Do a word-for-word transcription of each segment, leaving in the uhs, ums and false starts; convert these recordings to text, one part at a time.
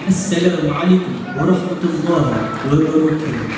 السلام عليكم ورحمة الله وبركاته.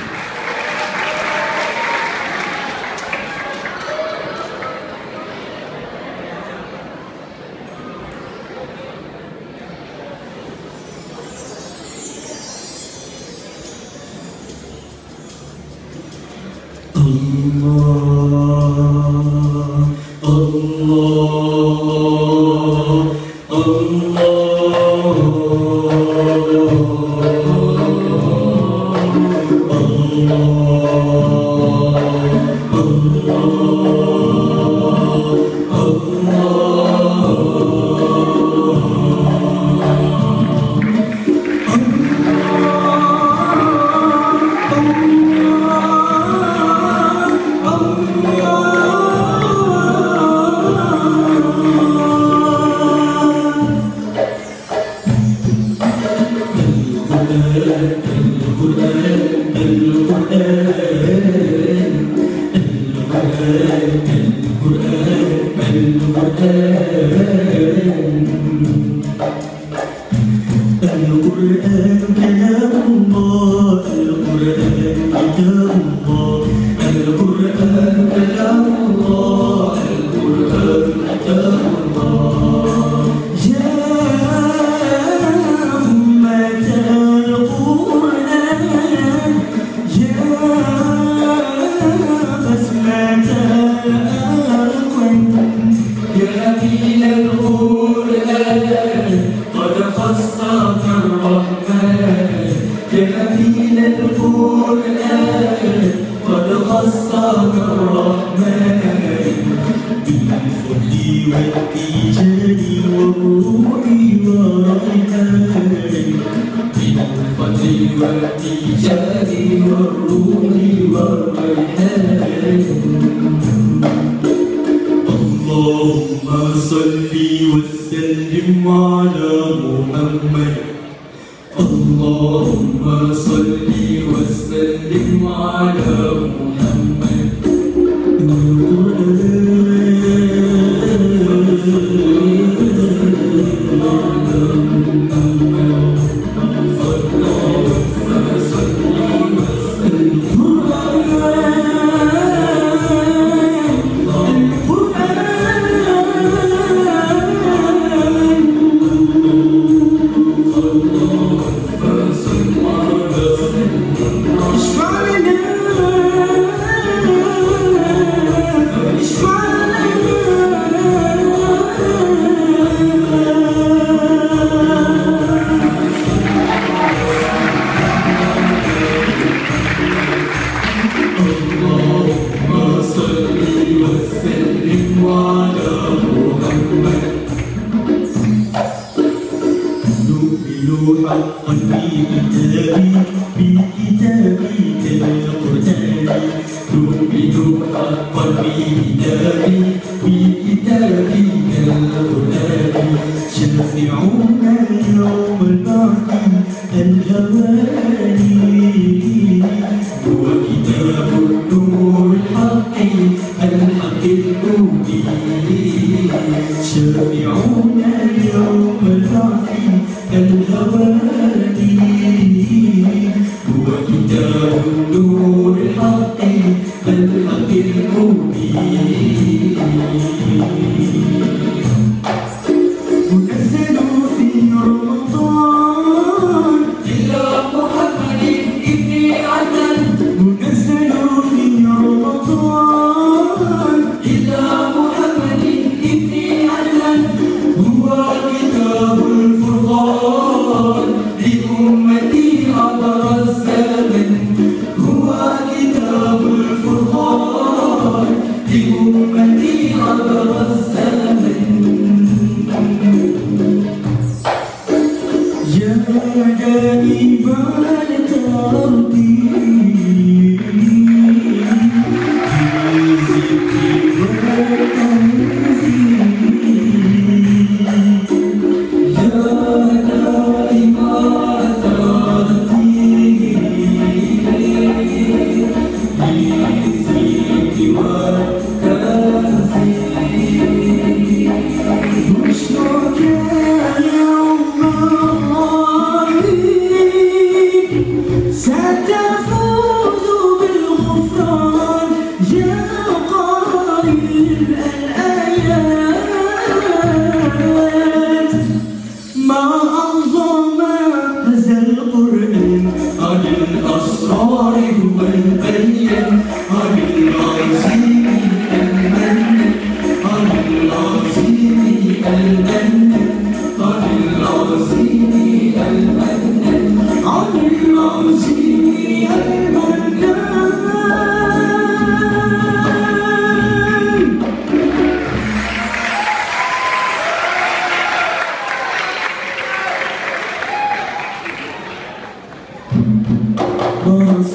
Wish you can, oh,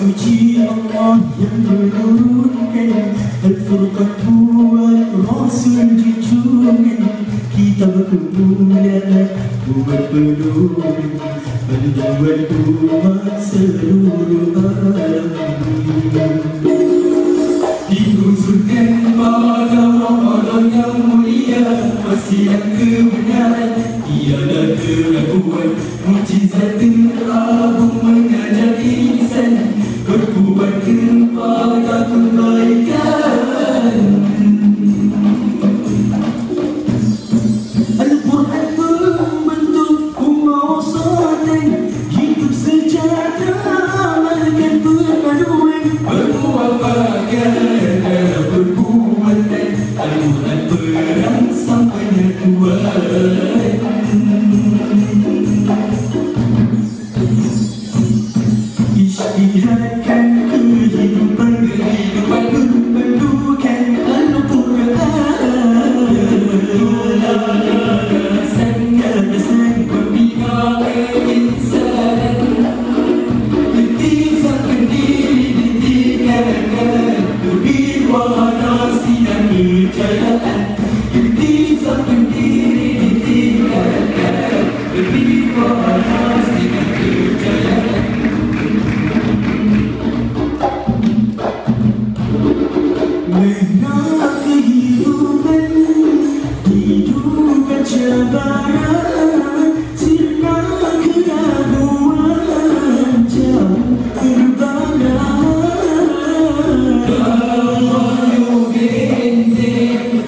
suci Allah yang menurunkan Al-Furqan buat Rasul junjungan Kitab kemuliaan buat penolong Menjual umat seluruh alam. Diusulkan pada Ramadan yang mulia, wasiat kebenaran tiada keraguan, mukjizat teragung mengajar insan berbuat kepada kebaikan. Al-Quran membentuk umat wasatan, hidup sejahtera amalkan perpaduan, bermuafakat berbuatan. Al-Quran berangsang penyatuan. Isytihatkan kehidupan, kehidupan berpandukan Al-Quran. Gagasan, gagasan pembina keinsanan, intisar pendiri ditinggalkan, terbit wahana sinar kejayaan. Intisar pendiri ditinggalkan, terbit wahana sinar kejayaan. Menang kehidupan, hidupkan cabaran, sirna keraguan, jauh kerbanggaan. Kamu benteng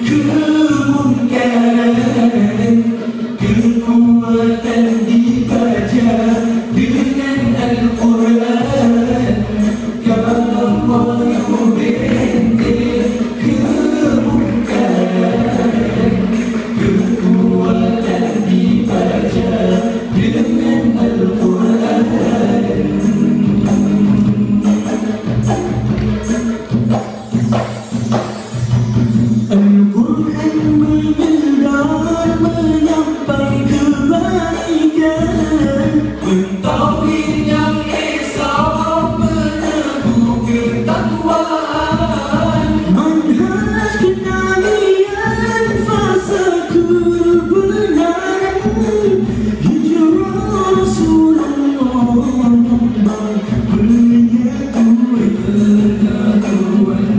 kemungkaran, kekuatan dibaca dengan Al-Quran. Kamu benteng kemungkaran, kekuatan dibaca dengan Al-Quran. Al-Quran menyebar, menyampai kebaikan, mentauhid yang esa, meneguh ketakwaan, manhaj kenabian, fasa kebenaran, hijrah Rasulullah, nombor penyatuan.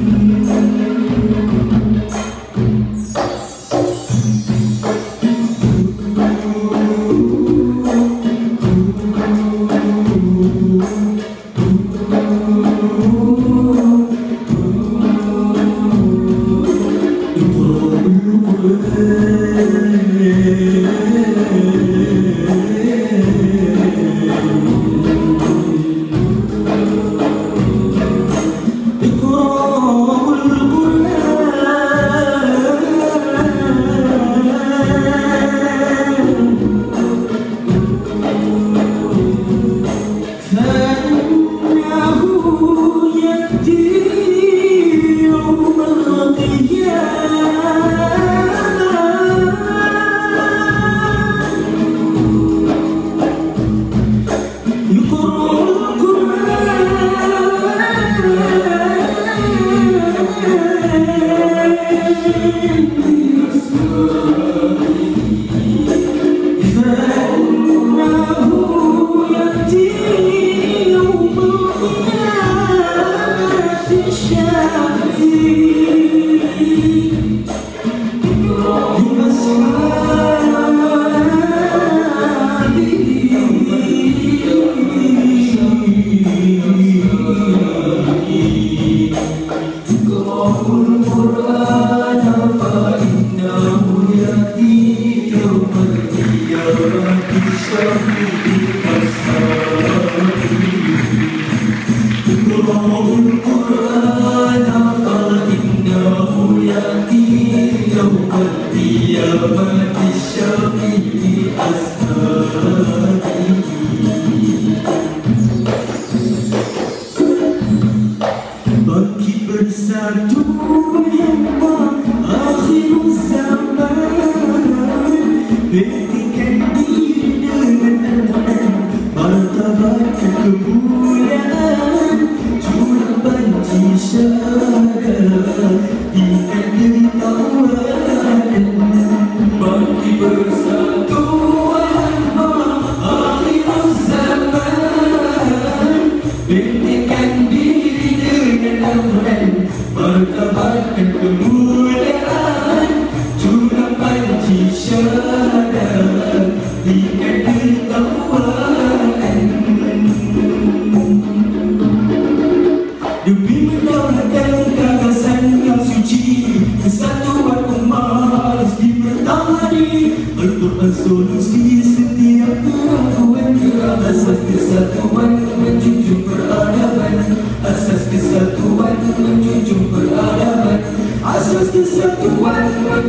Bangkit bersatu menyembah akhir zaman, buktikan diri dengan Al-Quran. Al-Quran solusi setiap keraguan. Asas kesatuan menjunjung peradaban. Asas kesatuan menjunjung peradaban. Asas kesatuan menjunjung